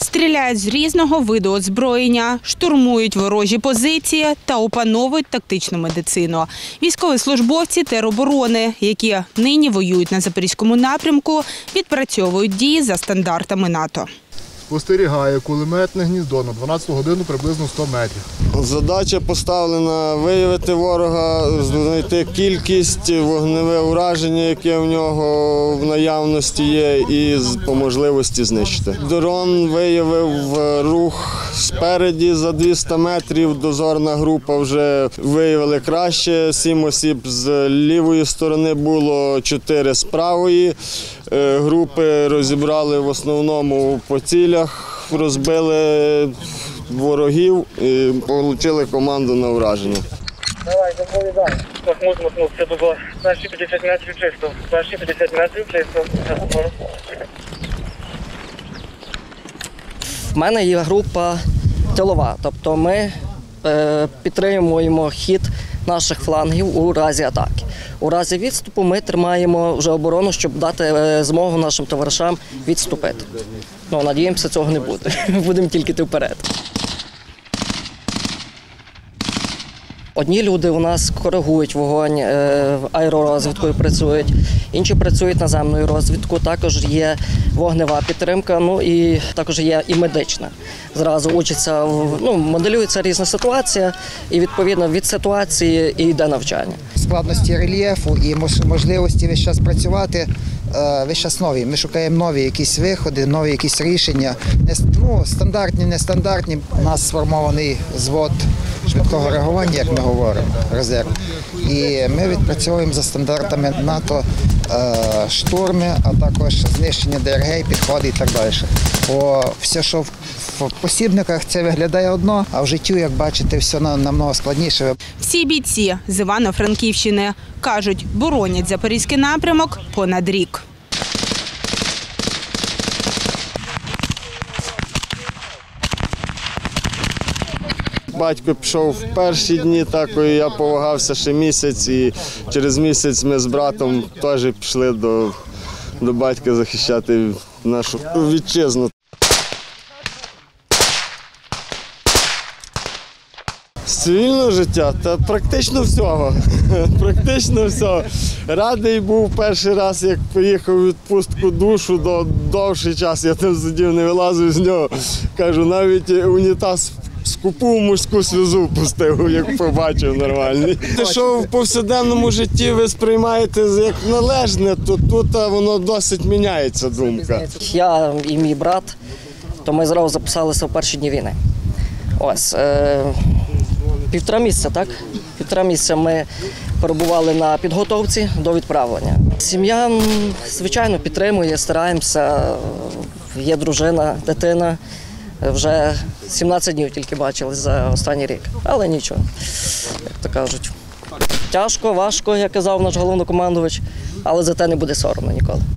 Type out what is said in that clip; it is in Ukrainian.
Стріляють з різного виду озброєння, штурмують ворожі позиції та опановують тактичну медицину. Військовослужбовці тероборони, які нині воюють на Запорізькому напрямку, відпрацьовують дії за стандартами НАТО. Спостерігає кулеметне гніздо на 12 годину приблизно 100 метрів. Задача поставлена виявити ворога, знайти кількість, вогневе ураження, яке в нього в наявності є, і по можливості знищити. Дрон виявив рух спереді за 200 метрів, дозорна група вже виявили краще, 7 осіб з лівої сторони було, 4 з правої. Групи розібрали в основному по цілях, розбили ворогів і отримали команду на враження. Давай, доповідай. Махнув, все було. Перші 50 метрів чисто. Перші 50 метрів чисто. В мене є група тилова, тобто ми підтримуємо хід наших флангів у разі атаки. У разі відступу ми тримаємо вже оборону, щоб дати змогу нашим товаришам відступити. Надіємося, цього не буде. Будемо тільки йти вперед. Одні люди у нас коригують вогонь, аеророзвідкою працюють, інші працюють наземною розвідкою, також є вогнева підтримка, і також є і медична. Зразу учиться, моделюється різна ситуація, і відповідно від ситуації і йде навчання. Складності рельєфу і можливості весь час працювати, весь час нові. Ми шукаємо нові якісь виходи, нові якісь рішення. Стандартні, нестандартні. У нас сформований звод швидкого реагування, як ми говоримо, резерв. І ми відпрацьовуємо за стандартами НАТО штурми, а також знищення ДРГ, підходи і так далі. Бо все, що в посібниках, це виглядає одно, а в життю, як бачите, все намного складніше. Всі бійці з Івано-Франківщини кажуть, боронять Запорізький напрямок понад рік. Батько пішов в перші дні, я повагався ще місяць, і через місяць ми з братом теж пішли до батька захищати нашу вітчизну. З цивільного життя та практично всього. Практично всього. Радий був перший раз, як поїхав у відпустку душу, довший час я там сидів, не вилазив з нього. Кажу, навіть унітаз скупу мужську сльозу пустив, як побачив нормальний. Те, що в повсякденному житті ви сприймаєте як належне, то тут воно досить міняється думка. Я і мій брат, то ми зразу записалися в перші дні війни. Півтора місяця, так? Півтора місяця ми перебували на підготовці до відправлення. Сім'я, звичайно, підтримує, стараємося. Є дружина, дитина. Вже 17 днів тільки бачились за останній рік. Але нічого, як то кажуть. Тяжко, важко, як казав наш головнокомандувач, але за те не буде соромно ніколи.